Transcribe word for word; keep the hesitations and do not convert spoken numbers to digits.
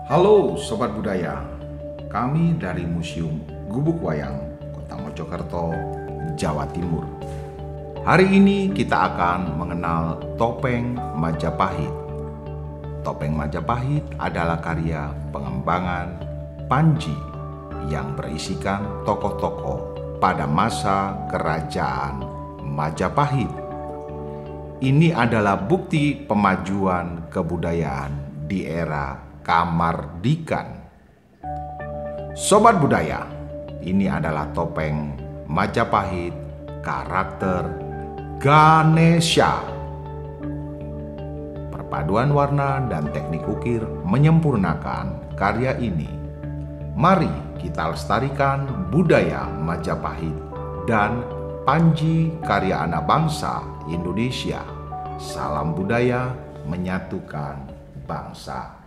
Halo Sobat Budaya, kami dari Museum Gubuk Wayang, Kota Mojokerto, Jawa Timur. Hari ini kita akan mengenal topeng Majapahit. Topeng Majapahit adalah karya pengembangan Panji yang berisikan tokoh-tokoh pada masa kerajaan Majapahit. Ini adalah bukti pemajuan kebudayaan di era Kamardikan. Sobat Budaya, ini adalah topeng Majapahit karakter Ganesha. Perpaduan warna dan teknik ukir menyempurnakan karya ini. Mari kita lestarikan budaya Majapahit dan Panji karya anak bangsa Indonesia. Salam budaya menyatukan bangsa.